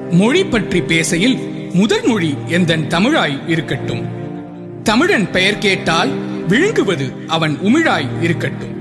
மொழி பற்றி பேசையில் முதல் மொழி எந்தன் தமிழாய் இருக்கட்டும். தமிழன் பெயர் கேட்டால் விழுங்குவது அவன் உமிழாய் இருக்கட்டும்.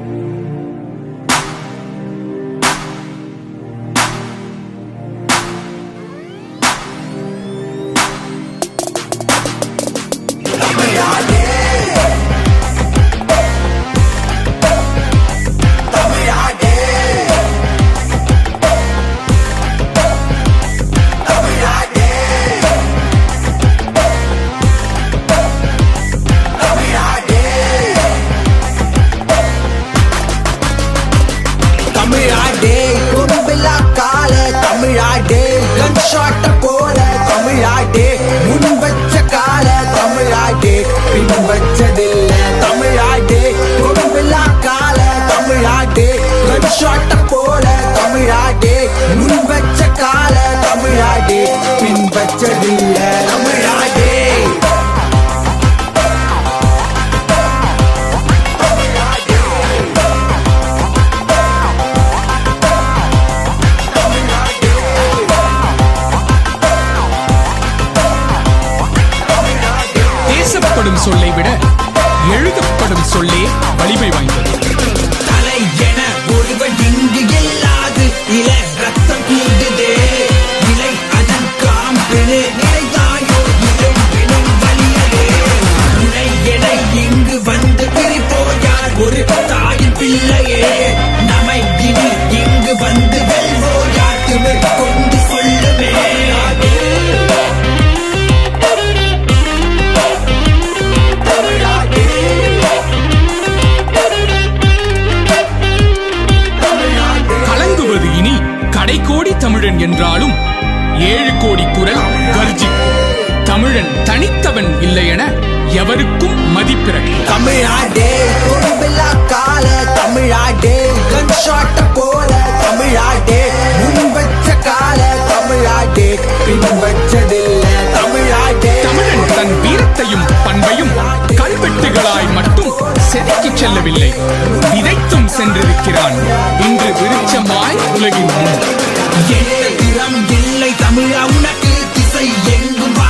பேசப்படும் சொல்லை விட எழுதப்படும் சொல்லே வலிமை வாய்ந்தது. தலை என ஒருவன் இங்கு இல்லாது இல ரத்தம் கூடுதே இலை அதன் காம்பினு நினைத்தாயோ இலும் வினும் வலியதே உனை என இங்கு வந்து பிரிப்போயார் ஒரு தாயின் பிள்ளையே நம்மை இனி இங்கு வந்து வெல்வோயார் திமிர் கொண்டு சொல்லுமே. இனி கடைக்கோடி தமிழன் என்றாலும் 7 கோடி குரல் கர்ஜிக்கும். தமிழன் தனித்தவன் இல்லை என எவருக்கும் மதிப்பிறக்கும். தமிழாடே கொடுபில்லா கால தமிழாடே கன்ஷாட்ட போல தமிழாடே முன் வச்ச கால தமிழாடே பின் வச்சதில்ல தமிழாடே. தமிழன் தன் வீரத்தையும் பண்பையும் கல்வெட்டுகளாய் மட்டும் செதுக்கிச் செல்லவில்லை, விதைத்தும் சென்றிருக்கிறான். இன்று விருட்சமாய் உலகின் முன் என்ன திறம் இல்லை தமிழா உனக்கு திசை எங்கும்